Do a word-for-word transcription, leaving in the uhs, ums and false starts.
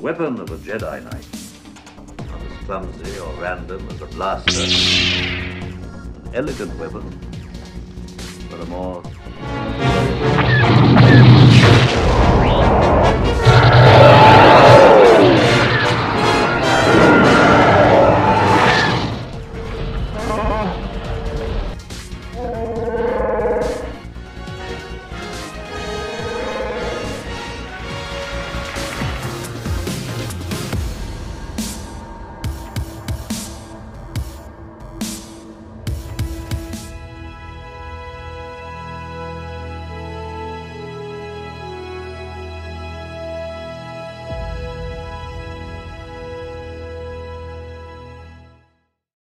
weapon of a Jedi Knight. Not as clumsy or random as a blaster. An elegant weapon, but a more